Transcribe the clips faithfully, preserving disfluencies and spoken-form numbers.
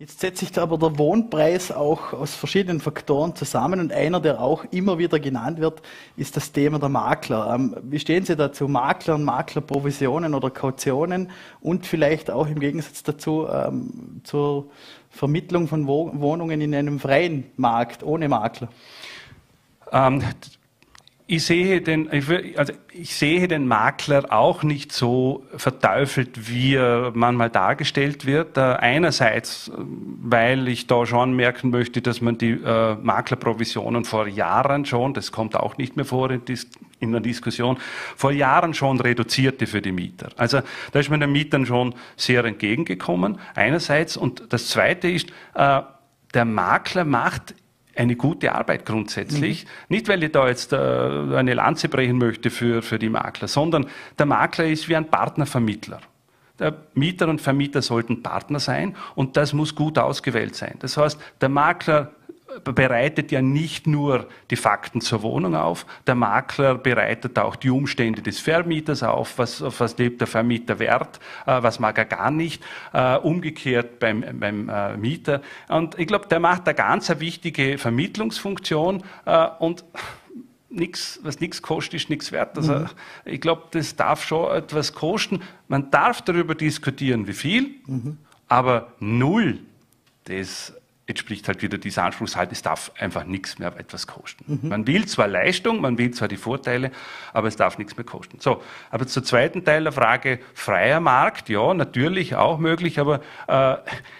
Jetzt setzt sich aber der Wohnpreis auch aus verschiedenen Faktoren zusammen und einer, der auch immer wieder genannt wird, ist das Thema der Makler. Ähm, wie stehen Sie dazu? Maklern, Maklerprovisionen oder Kautionen und vielleicht auch im Gegensatz dazu ähm, zur Vermittlung von Wo Wohnungen in einem freien Markt ohne Makler? Ähm, Ich sehe, den, also ich sehe den Makler auch nicht so verteufelt, wie er manchmal dargestellt wird. Einerseits, weil ich da schon merken möchte, dass man die äh, Maklerprovisionen vor Jahren schon, das kommt auch nicht mehr vor in, Dis in der Diskussion, vor Jahren schon reduzierte für die Mieter. Also da ist man den Mietern schon sehr entgegengekommen, einerseits. Und das Zweite ist, äh, der Makler macht eine gute Arbeit grundsätzlich. Mhm. Nicht, weil ich da jetzt äh, eine Lanze brechen möchte für, für die Makler, sondern der Makler ist wie ein Partnervermittler. Der Mieter und Vermieter sollten Partner sein und das muss gut ausgewählt sein. Das heißt, der Makler bereitet ja nicht nur die Fakten zur Wohnung auf, der Makler bereitet auch die Umstände des Vermieters auf, was, auf was lebt der Vermieter Wert, äh, was mag er gar nicht, äh, umgekehrt beim, beim äh, Mieter. Und ich glaube, der macht eine ganz eine wichtige Vermittlungsfunktion äh, und Nix, was nichts kostet, ist nichts wert. Also mhm. ich glaube, das darf schon etwas kosten. Man darf darüber diskutieren, wie viel, mhm. aber null, das entspricht halt wieder dieser Anspruchshaltung, es darf einfach nichts mehr etwas kosten. Mhm. Man will zwar Leistung, man will zwar die Vorteile, aber es darf nichts mehr kosten. So, aber zur zweiten Teil der Frage, freier Markt, ja, natürlich auch möglich, aber äh,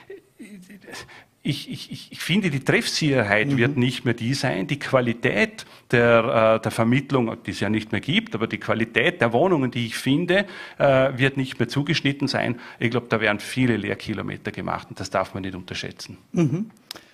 Ich, ich, ich finde, die Treffsicherheit mhm. wird nicht mehr die sein. Die Qualität der, äh, der Vermittlung, die es ja nicht mehr gibt, aber die Qualität der Wohnungen, die ich finde, äh, wird nicht mehr zugeschnitten sein. Ich glaube, da werden viele Leerkilometer gemacht und das darf man nicht unterschätzen. Mhm.